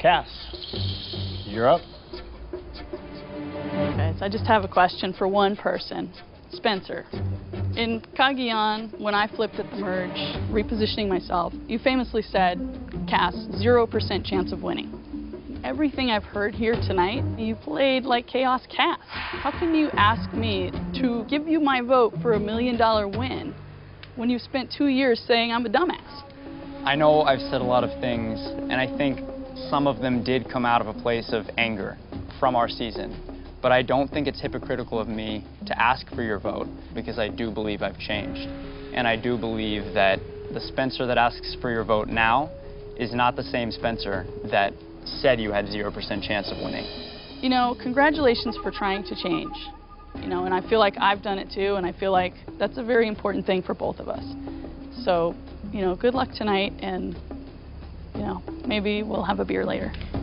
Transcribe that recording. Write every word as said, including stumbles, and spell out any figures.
Kass, you're up. Okay, so I just have a question for one person. Spencer, in Cagayan, when I flipped at the merge, repositioning myself, you famously said, Kass, zero percent chance of winning. Everything I've heard here tonight, you played like Chaos Kass. How can you ask me to give you my vote for a million dollar win when you've spent two years saying I'm a dumbass? I know I've said a lot of things, and I think some of them did come out of a place of anger from our season. But I don't think it's hypocritical of me to ask for your vote, because I do believe I've changed. And I do believe that the Spencer that asks for your vote now is not the same Spencer that said you had zero percent chance of winning. You know, congratulations for trying to change. You know, and I feel like I've done it too, and I feel like that's a very important thing for both of us. So, you know, good luck tonight, and, you know, maybe we'll have a beer later.